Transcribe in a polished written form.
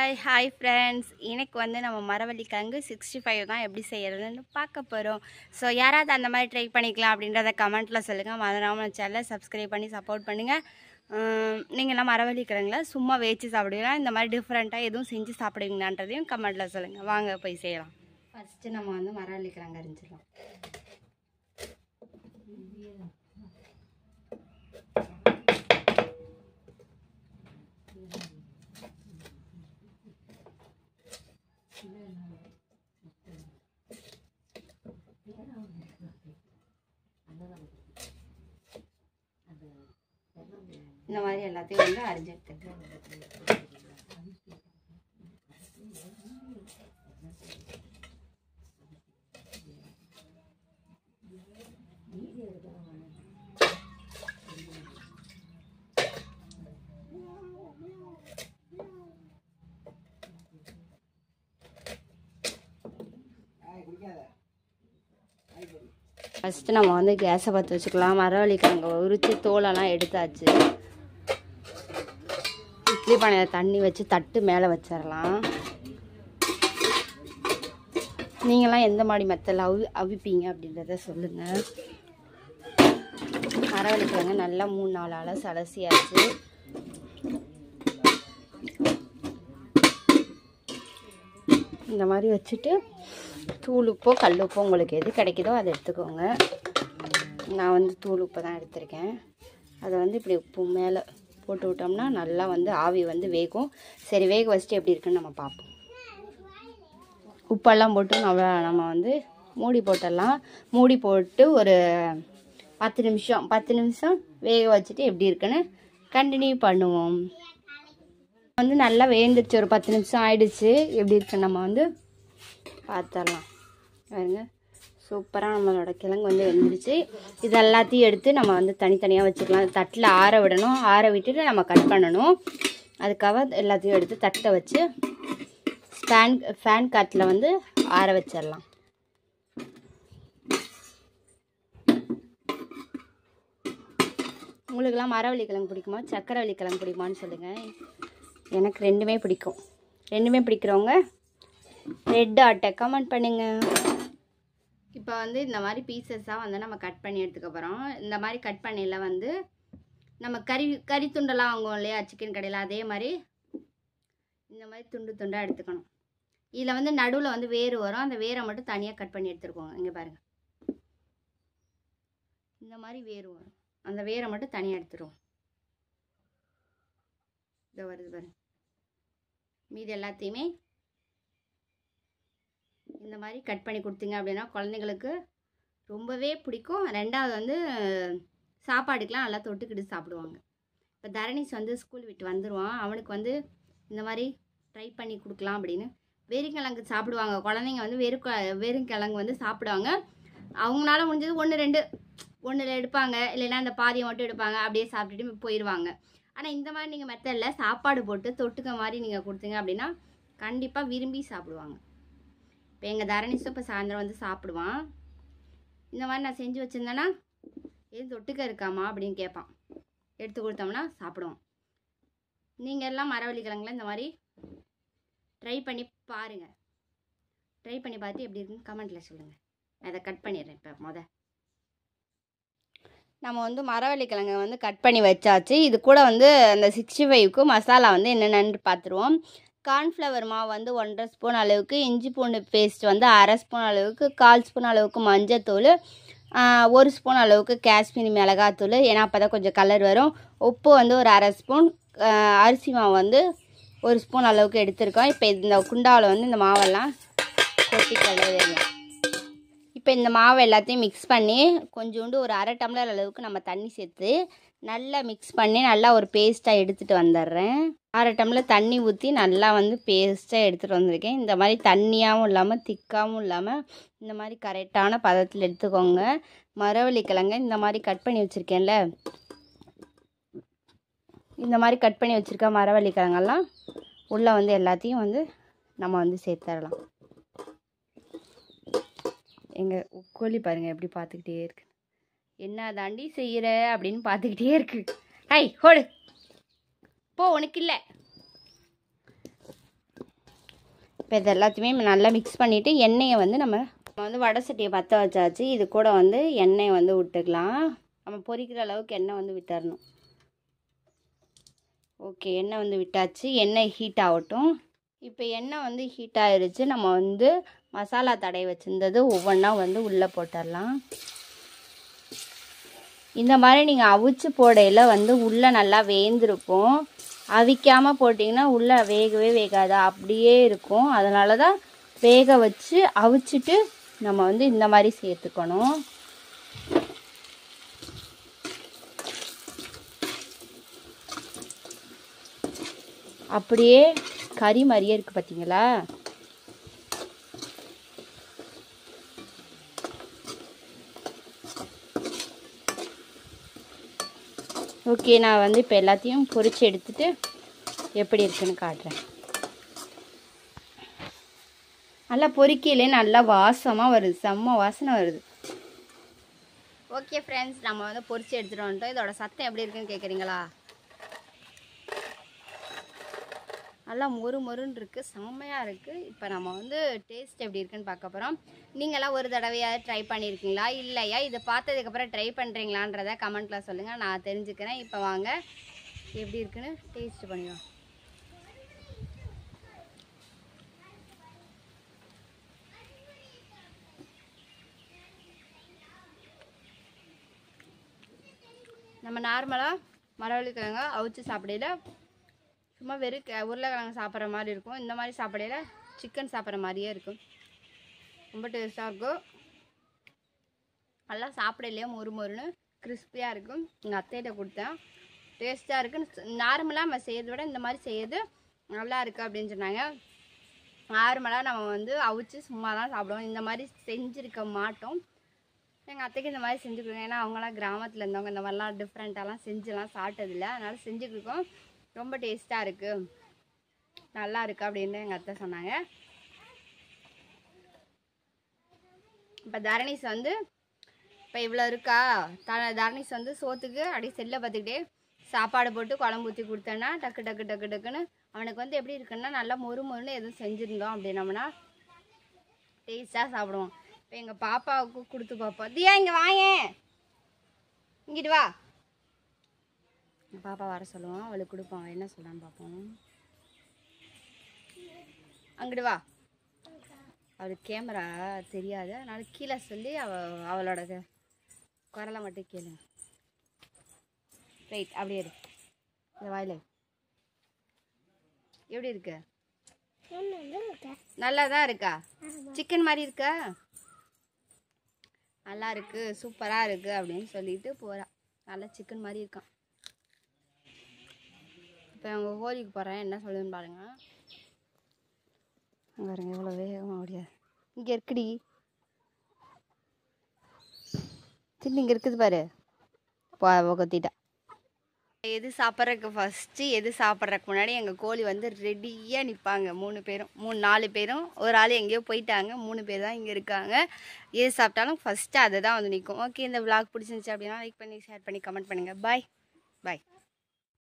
Hi friends. இன்னைக்கு வந்து நம்ம மரவள்ளிக்கிழங்கு 65 தான் எப்படி செய்கிறதுன்னு பார்க்க போகிறோம். ஸோ யாராவது அந்த மாதிரி ட்ரை பண்ணிக்கலாம் அப்படின்றத கமெண்ட்டில் சொல்லுங்கள். மறக்காம சேனலை சப்ஸ்கிரைப் பண்ணி சப்போர்ட் பண்ணுங்கள். நீங்கள்லாம் மரவள்ளிக்கிழங்குல சும்மா வேச்சு சாப்பிடுவீங்களா, இந்த மாதிரி டிஃப்ரெண்ட்டாக எதுவும் செஞ்சு சாப்பிடுவீங்களான்றதையும் கமெண்ட்டில் சொல்லுங்கள். வாங்க போய் செய்யலாம். ஃபஸ்ட்டு நம்ம வந்து மரவள்ளிக்கிழங்கு அரிஞ்சிடலாம். இந்த மாதிரி எல்லாத்தையும் வந்து அரிஞ்சு எடுத்துக்கலாம். ஃபஸ்ட்டு நம்ம வந்து கேஸை பற்ற வச்சுக்கலாம். மரவள்ளிக்கிழங்கு உரித்து தோலெல்லாம் எடுத்தாச்சு. இட்லி பானையில் தண்ணி வச்சு தட்டு மேலே வச்சிடலாம். நீங்களாம் எந்த மாதிரி மெத்தடில் அவிப்பீங்க அப்படின்றத சொல்லுங்கள். மரவள்ளிக்கிழங்கு நல்லா 3-4 அலசு அலசியாச்சு. இந்த மாதிரி வச்சுட்டு தூள் உப்போ கல் உப்போ உங்களுக்கு எது கிடைக்குதோ அதை எடுத்துக்கோங்க. நான் வந்து தூள் உப்பு தான் எடுத்திருக்கேன். அதை வந்து இப்படி உப்பு மேலே போட்டு விட்டோம்னா நல்லா வந்து ஆவி வந்து வேகும். சரி, வேக வச்சுட்டு எப்படி இருக்குன்னு நம்ம பார்ப்போம். உப்பெல்லாம் போட்டு நம்ம வந்து மூடி போட்டுடலாம். மூடி போட்டு ஒரு 10 நிமிஷம் வேக வச்சுட்டு எப்படி இருக்குன்னு கண்டினியூ பண்ணுவோம். வந்து நல்லா வேந்துடுச்சு. ஒரு 10 நிமிஷம் ஆயிடுச்சு. எப்படி இருக்குன்னு நம்ம வந்து பார்த்துடலாம். பாருங்க, சூப்பராக நம்மளோட கிழங்கு வந்து வெந்துடுச்சு. இது எல்லாத்தையும் எடுத்து நம்ம வந்து தனித்தனியாக வச்சுக்கலாம். தட்டில் ஆற விடணும். ஆற விட்டுட்டு நம்ம கட் பண்ணணும். அதுக்காக எல்லாத்தையும் எடுத்து தட்டை வச்சு ஃபேன் காற்றில் வந்து ஆற வச்சிடலாம். உங்களுக்கெல்லாம் மரவள்ளிக்கிழங்கு பிடிக்குமா, சக்கரவள்ளிக்கிழங்கு பிடிக்குமான்னு சொல்லுங்கள். எனக்கு ரெண்டுமே பிடிக்கும். ரெண்டுமே பிடிக்கிறவங்க ரெட் ஆட்டை கமெண்ட் பண்ணுங்க. இப்போ வந்து இந்த மாதிரி பீசஸாக வந்து நம்ம கட் பண்ணி எடுத்துக்க போகிறோம். இந்த மாதிரி கட் பண்ணியில் வந்து நம்ம கறி துண்டெல்லாம் வாங்குவோம் இல்லையா சிக்கன் கடையில், அதே மாதிரி இந்த மாதிரி துண்டாக எடுத்துக்கணும். இதில் வந்து நடுவில் வந்து வேர் வரும். அந்த வேரை மட்டும் தனியாக கட் பண்ணி எடுத்துருக்கோங்க. இங்கே பாருங்கள், இந்த மாதிரி வேர் வரும். அந்த வேரை மட்டும் தனியாக எடுத்துருவோம். இதை வருது பாருங்க. மீதி எல்லாத்தையுமே இந்த மாதிரி கட் பண்ணி கொடுத்தீங்க அப்படின்னா குழந்தைங்களுக்கு ரொம்பவே பிடிக்கும். ரெண்டாவது வந்து சாப்பாடுக்கெலாம் நல்லா தொட்டுக்கிட்டு சாப்பிடுவாங்க. இப்போ தரணிஸ் வந்து ஸ்கூல் விட்டு வந்துடுவான். அவனுக்கு வந்து இந்த மாதிரி ட்ரை பண்ணி கொடுக்கலாம் அப்படின்னு. வெறுங்கிழங்கு சாப்பிடுவாங்க குழந்தைங்க. வந்து வெறுங்கிழங்கு வந்து சாப்பிடுவாங்க. அவங்களால முடிஞ்சது 1-2 எடுப்பாங்க, இல்லைன்னா அந்த பாதியை மட்டும் எடுப்பாங்க. அப்படியே சாப்பிட்டுட்டு போயிடுவாங்க. ஆனால் இந்த மாதிரி நீங்கள் மெத்தடில் சாப்பாடு போட்டு தொட்டுக்க மாதிரி நீங்கள் கொடுத்தீங்க அப்படின்னா கண்டிப்பாக விரும்பி சாப்பிடுவாங்க. இப்போ எங்கள் தரணிஸும் இப்போ சாயந்தரம் வந்து சாப்பிடுவான். இந்த மாதிரி நான் செஞ்சு வச்சுருந்தேன்னா எதுவும் தொட்டுக்க இருக்காமா அப்படின்னு கேட்பான். எடுத்து கொடுத்தோம்னா சாப்பிடுவான். நீங்கள் எல்லாம் மரவள்ளிக்கிழங்குல இந்த மாதிரி ட்ரை பண்ணி பாருங்கள். ட்ரை பண்ணி பார்த்து எப்படி இருக்குன்னு கமெண்ட்டில் சொல்லுங்கள். நான் அதை கட் பண்ணிடுறேன். இப்போ நம்ம வந்து மரவள்ளிக்கிழங்கை வந்து கட் பண்ணி வச்சாச்சு. இது கூட வந்து அந்த 65க்கு மசாலா வந்து என்னென்னு பார்த்துருவோம். கார்ன்ஃப்ளவர் மாவு வந்து 1½ ஸ்பூன் அளவுக்கு, இஞ்சி பூண்டு பேஸ்ட் வந்து 1/2 ஸ்பூன் அளவுக்கு, 1/4 ஸ்பூன் அளவுக்கு மஞ்சத்தூள், 1 ஸ்பூன் அளவுக்கு காஷ்மீரி மிளகாத்தூள், ஏன்னா அப்போ தான் கொஞ்சம் கலர் வரும். உப்பு வந்து ஒரு 1/2 ஸ்பூன், அரிசி மாவு வந்து 1 ஸ்பூன் அளவுக்கு எடுத்திருக்கோம். இப்போ இந்த குண்டாவில் வந்து இந்த மாவெல்லாம் கொட்டி கலரிடலாம். இப்போ இந்த மாவு எல்லாத்தையும் மிக்ஸ் பண்ணி கொஞ்சோண்டு ஒரு 1/2 டம்ளர் அளவுக்கு நம்ம தண்ணி சேர்த்து நல்லா மிக்ஸ் பண்ணி நல்லா ஒரு பேஸ்ட்டாக எடுத்துகிட்டு வந்துடுறேன். 1/2 டம்ளர் தண்ணி ஊற்றி நல்லா வந்து பேஸ்ட்டாக எடுத்துகிட்டு வந்திருக்கேன். இந்த மாதிரி தண்ணியாகவும் இல்லாமல் திக்காகவும் இல்லாமல் இந்த மாதிரி கரெக்டான பதத்தில் எடுத்துக்கோங்க. மரவள்ளிக்கிழங்கை இந்த மாதிரி கட் பண்ணி வச்சுருக்கேன்ல, இந்த மாதிரி கட் பண்ணி வச்சுருக்க மரவள்ளிக்கிழங்கெல்லாம் உள்ளே வந்து எல்லாத்தையும் வந்து நம்ம வந்து சேர்த்துடலாம். எங்கள் கோழி பாருங்கள் எப்படி பார்த்துக்கிட்டே இருக்கு. என்ன தாண்டி செய்கிற அப்படின்னு பார்த்துக்கிட்டே இருக்கு. ஹை ஹோடு போ, உனக்கு இல்லை. இப்போ இது எல்லாத்தையுமே நல்லா மிக்ஸ் பண்ணிவிட்டு எண்ணெயை வந்து நம்ம வந்து வடை சட்டியை பற்ற வச்சாச்சு. இது கூட வந்து எண்ணெயை வந்து விட்டுக்கலாம். நம்ம பொரிக்கிற அளவுக்கு எண்ணெய் வந்து விட்டுறணும். ஓகே, எண்ணெய் வந்து விட்டாச்சு. எண்ணெய் ஹீட் ஆகட்டும். இப்போ எண்ணெய் வந்து ஹீட் ஆகிருச்சு. நம்ம வந்து மசாலா தடவை வச்சுருந்தது ஒவ்வொன்றா வந்து உள்ளே போட்டுடலாம். இந்த மாதிரி நீங்கள் அவிச்சு போடையில் வந்து உள்ளே நல்லா வேந்திருக்கும். அவிக்காமல் போட்டிங்கன்னா உள்ளே வேகவே வேகாது, அப்படியே இருக்கும். அதனால தான் வேக வச்சு அவிச்சிட்டு நம்ம வந்து இந்த மாதிரி சேர்த்துக்கணும். அப்படியே கறி மாதிரியே இருக்குது பார்த்தீங்களா? ஓகே, நான் வந்து இப்போ எல்லாத்தையும் பொரிச்சு எடுத்துட்டு எப்படி இருக்குன்னு காட்டுறேன். நல்லா பொரிக்கையிலே நல்லா வாசமாக வருது, செம்ம வாசனை வருது. ஓகே ஃப்ரெண்ட்ஸ், நம்ம வந்து பொரிச்சு எடுத்துகிட்டு வந்துட்டோம். இதோட சத்தம் எப்படி இருக்குன்னு கேட்குறீங்களா? நல்லா மொறு மொறுன்னு இருக்குது, செம்மையாக இருக்குது. இப்போ நம்ம வந்து டேஸ்ட் எப்படி இருக்குன்னு பார்க்க போகிறோம். நீங்களாம் ஒரு தடவையாவது ட்ரை பண்ணியிருக்கீங்களா, இல்லையா இதை பார்த்ததுக்கப்புறம் ட்ரை பண்ணுறீங்களான்றதை கமெண்ட்டில் சொல்லுங்கள், நான் தெரிஞ்சுக்கிறேன். இப்போ வாங்க எப்படி இருக்குன்னு டேஸ்ட் பண்ணிடுவோம். நம்ம நார்மலாக மரவள்ளிக்கிழங்க அவிச்சு சாப்பிடையில சும்மா வெறும் உருளைக்கிழங்கு சாப்பிட்ற மாதிரி இருக்கும். இந்த மாதிரி சாப்பிடையில சிக்கன் சாப்பிட்ற மாதிரியே இருக்கும். ரொம்ப டேஸ்ட்டாக இருக்கும். நல்லா சாப்பிடையிலையே மொறு மொறுன்னு கிறிஸ்பியாக இருக்கும். எங்கள் அத்தைகிட்ட கொடுத்தேன், டேஸ்ட்டாக இருக்குன்னு. நார்மலாக நம்ம செய்யறதை விட இந்த மாதிரி செய்யறது நல்லா இருக்குது அப்படின்னு சொன்னாங்க. நார்மலாக நம்ம வந்து அவிச்சு சும்மா தான் சாப்பிடுவோம், இந்த மாதிரி செஞ்சுருக்க மாட்டோம். எங்கள் அத்தைக்கு இந்த மாதிரி செஞ்சு கொடுங்க, ஏன்னா அவங்களாம் கிராமத்தில் இருந்தவங்க, இந்த மாதிரிலாம் டிஃப்ரெண்ட்டாலாம் செஞ்சுலாம் சாப்பிட்டதில்லை. அதனால் செஞ்சு கொடுக்கோம். ரொம்ப டேஸ்ட்டாக இருக்குது, நல்லா இருக்குது அப்படின்னு எங்கள் அத்தை சொன்னாங்க. இப்போ தரணிஸ் வந்து இப்போ இவ்வளோ இருக்கா, தரணிஸ் வந்து சோத்துக்கு அப்படியே செல்லை பார்த்துக்கிட்டே சாப்பாடு போட்டு குழம்பு ஊற்றி கொடுத்தேன்னா டக்கு டக்கு டக்கு டக்குன்னு அவனுக்கு வந்து எப்படி இருக்குன்னா நல்லா மொறு மொறுன்னு எதுவும் செஞ்சுருந்தோம் அப்படின்னோம்னா டேஸ்ட்டாக சாப்பிடுவோம். இப்போ எங்கள் பாப்பாவுக்கு கொடுத்து பார்ப்போம். தியா இங்கே வாயேன், இங்கிட்டு வா. பாப்பா வர சொல்லுவான், அவளுக்கு கொடுப்பான். என்ன சொல்கிறான்னு பார்ப்போம். அங்கிட்டு வா. அவளுக்கு கேமரா தெரியாது, அதனால கீழே சொல்லி அவளோட குரலை மட்டும் கேளுங்க. ரைட், அப்படியே இருக்கு. இந்த வாயில் எப்படி இருக்கு? நல்லா தான் இருக்கா? சிக்கன் மாதிரி இருக்கா? நல்லா இருக்கு, சூப்பராக இருக்கு அப்படின்னு சொல்லிட்டு போகிறா. நல்லா சிக்கன் மாதிரி இருக்கான். இப்போ அவங்க ஹோலிக்கு போகிறேன், என்ன சொல்லுதுன்னு பாருங்க. பாருங்க எவ்வளோ வேகமாக முடியாது. இங்கே இருக்குடி, தின்னு இங்கே இருக்குது பாரு. கொத்திட்டா. எது சாப்பிட்றதுக்கு ஃபஸ்ட்டு, எது சாப்பிட்றதுக்கு முன்னாடி எங்கள் கோழி வந்து ரெடியாக நிற்பாங்க. 4 பேரும் ஒரு ஆள் எங்கேயோ போயிட்டாங்க, 3 பேர் தான் இங்கே இருக்காங்க. எது சாப்பிட்டாலும் ஃபஸ்ட்டு அதை தான் வந்து நிற்கும். ஓகே, இந்த விளாக் பிடிச்சிருந்துச்சி அப்படின்னா லைக் பண்ணி ஷேர் பண்ணி கமெண்ட் பண்ணுங்கள். பாய் பாய்.